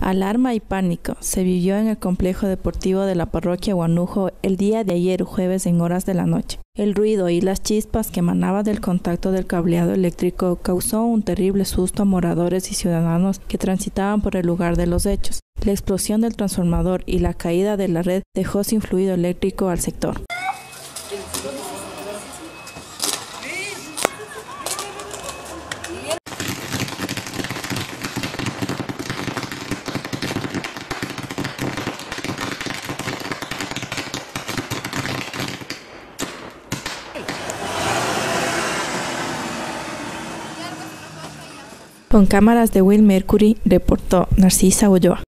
Alarma y pánico se vivió en el complejo deportivo de la parroquia Guanujo el día de ayer jueves en horas de la noche. El ruido y las chispas que emanaban del contacto del cableado eléctrico causó un terrible susto a moradores y ciudadanos que transitaban por el lugar de los hechos. La explosión del transformador y la caída de la red dejó sin fluido eléctrico al sector. Con cámaras de Will Mercury, reportó Narcisa Ulloa.